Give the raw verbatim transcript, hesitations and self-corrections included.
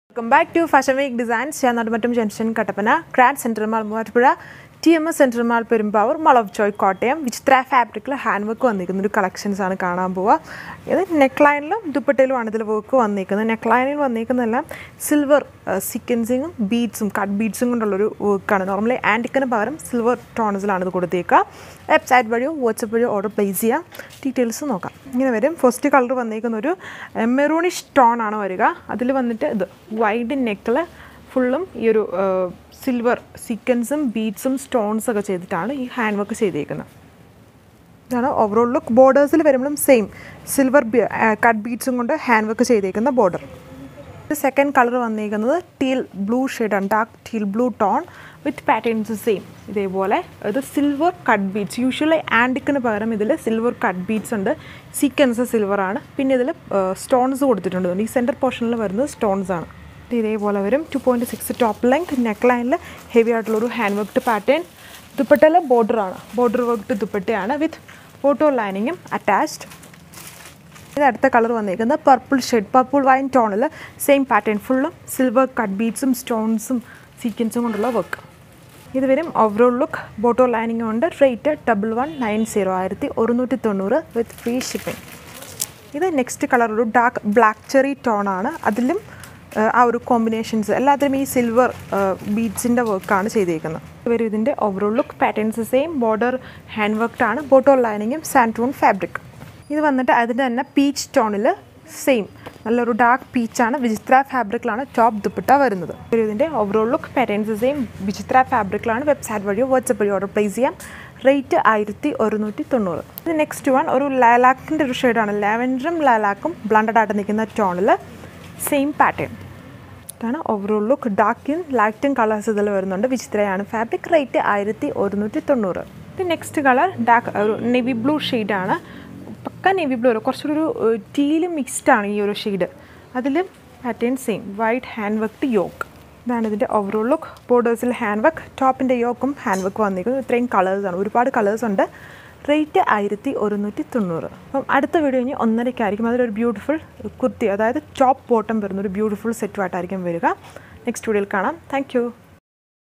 Welcome back to Fashion Week Designs. I am Nadumattum Junction Kattapana, Grad Center Mall Muvattupuzha, T M S Center Mall Perumpower, Mall of Joy Kottayam, Vichitra fabric handwork vannikkunna oru collections aanu kaanan pova. Idu neckline lu duppattilu aanu idil work vannikkunna. Neckline il vannikkunnella silver uh, sequencing um beads um cut beads um kondulla oru work aanu. Normally antique nu pagaram silver tones il aanu idu koduteka. Website vadiyo WhatsApp vadiyo order place cheya. Details nokam. Ingane varum first color vannikkunna oru maroonish tone aanu varuga. Adil vannittu idu wide neck la fullum ee oru silver sequins um beads um stones ഒക്കെ ചെയ്തിട്ടാണ് ഈ hand work ചെയ്തിരിക്കുന്നത്. ഇതാണ് overall look. ബോർഡേഴ്സിൽ വരുമ്പോഴും same silver cut ബീഡ്സും കൊണ്ട് hand work ചെയ്തിരിക്കുന്ന border. Second colour വന്നിരിക്കുന്നത് ടീൽ ബ്ലൂ ഷെയ്ഡാണ്, dark teal blue tone with patterns same. ഇതേപോലെ ഇത് സിൽവർ കട്ട് ബീഡ്സ്. യൂഷ്വലി ആൻറ്റിക്കിന് പകരം ഇതിൽ സിൽവർ കട്ട് ബീഡ്സ് ഉണ്ട്. സീക്വൻസ് സിൽവർ ആണ്. പിന്നെ ഇതിൽ സ്റ്റോൺസ് കൊടുത്തിട്ടുണ്ട്. ഈ സെൻറ്റർ പോർഷനിൽ വരുന്നത് സ്റ്റോൺസ് ആണ്. ഇതേപോലെ വരും. Two point six top length. Neck ലൈനിൽ ഹെവി ആയിട്ടുള്ളൊരു ഹാൻഡ് വർക്ക്ഡ് പാറ്റേൺ. ദുപ്പട്ടയിൽ ബോർഡറാണ്, ബോർഡർ വർക്ക്ഡ് ദുപ്പട്ടയാണ് വിത്ത് ഫോട്ടോ ലൈനിങ്ങും അറ്റാച്ച്ഡ്. ഇത് അടുത്ത കളർ വന്നിരിക്കുന്നത് പർപ്പിൾ ഷെയ്ഡ്, പർപ്പിൾ വൈൻ ടോണിൽ സെയിം പാറ്റേൺ ഫുള്ളും സിൽവർ കട്ട് ബീഡ്സും സ്റ്റോൺസും സീക്വൻസും കൊണ്ടുള്ള വർക്ക്. ഇത് വരും ഓവറോൾ ലുക്ക്. ബോട്ടോ ലൈനിങ്ങും ഉണ്ട്. Rate double one nine zero ആയിരത്തി ഒരുന്നൂറ്റി തൊണ്ണൂറ് വിത്ത് ഫ്രീ ഷിപ്പിംഗ്. ഇത് നെക്സ്റ്റ് കളർ ഒരു ഡാർക്ക് ബ്ലാക്ക് ചെറി ടോണാണ്. അതിലും ആ ഒരു കോമ്പിനേഷൻസ് എല്ലാത്തിലും ഈ സിൽവർ ബീഡ്സിൻ്റെ വർക്കാണ് ചെയ്തിരിക്കുന്നത്. ഇവർ ഇതിൻ്റെ overall look patterns same. Border hand worked ആണ്. ബോട്ടോ ലൈനിങ്ങും സാൻറ്റൂൺ ഫാബ്രിക്. ഇത് വന്നിട്ട് അതിൻ്റെ തന്നെ പീച്ച് ടോണിൽ സെയിം നല്ലൊരു ഡാർക്ക് പീച്ചാണ്. വിചിത്ര ഫാബ്രിക്കിലാണ് ടോപ്പ് ദുപ്പട്ട വരുന്നത്. ഇവർ ഇതിൻ്റെ overall look patterns same. Vichitra ഫാബ്രിക്കിലാണ്. വെബ്സൈറ്റ് വഴിയോ വാട്സപ്പ് വഴിയോ ഓർഡർ പ്ലേസ് ചെയ്യാം. റേറ്റ് ആയിരത്തി ഒരുന്നൂറ്റി തൊണ്ണൂറ്. ഇത് നെക്സ്റ്റ് വൺ ഒരു ലാലാക്കിൻ്റെ ഒരു ഷെയ്ഡാണ്. ലാവൻഡറും ലാലാക്കും ബ്ലണ്ടഡ് ആയിട്ട് നിൽക്കുന്ന ടോണിൽ സെയിം പാറ്റേൺ ഇതാണ് ഓവറോൾ ലുക്ക്. ഡാർക്ക് ഇൻ ലൈറ്റും കളേഴ്സ് ഇതിൽ വരുന്നുണ്ട്. വിചിത്രയാണ് ഫാബ്രിക്. റേറ്റ് ആയിരത്തി ഒരുന്നൂറ്റി തൊണ്ണൂറ്. നെക്സ്റ്റ് കളർ ഡാർക്ക് ഒരു നെവി ബ്ലൂ ഷെയ്ഡാണ്. പക്ക നെവി ബ്ലൂ അല്ല, കുറച്ചൊരു ടീല് മിക്സ്ഡ് ആണ് ഈ ഒരു ഷെയ്ഡ്. അതിലും pattern same. White hand worked yoke. ഇതാണ് ഇതിൻ്റെ ഓവറോൾ ലുക്ക്. ബോർഡേഴ്സിൽ ഹാൻഡ് വർക്ക്, ടോപ്പിൻ്റെ യോക്കും ഹാൻഡ് വർക്ക് വന്നിരിക്കുന്നത്. ഇത്രയും കളേഴ്സാണ്, ഒരുപാട് കളേഴ്സ് ഉണ്ട്. റേറ്റ് ആയിരത്തി ഒരുന്നൂറ്റി തൊണ്ണൂറ്. അപ്പം അടുത്ത വീഡിയോ ഇനി ഒന്നരയ്ക്കായിരിക്കും. അതിലൊരു ബ്യൂട്ടിഫുൾ കുർത്തി, അതായത് ടോപ്പ് ബോട്ടം വരുന്ന ഒരു ബ്യൂട്ടിഫുൾ സെറ്റുമായിട്ടായിരിക്കും വരിക. നെക്സ്റ്റ് വീഡിയോയിൽ കാണാം. Thank U.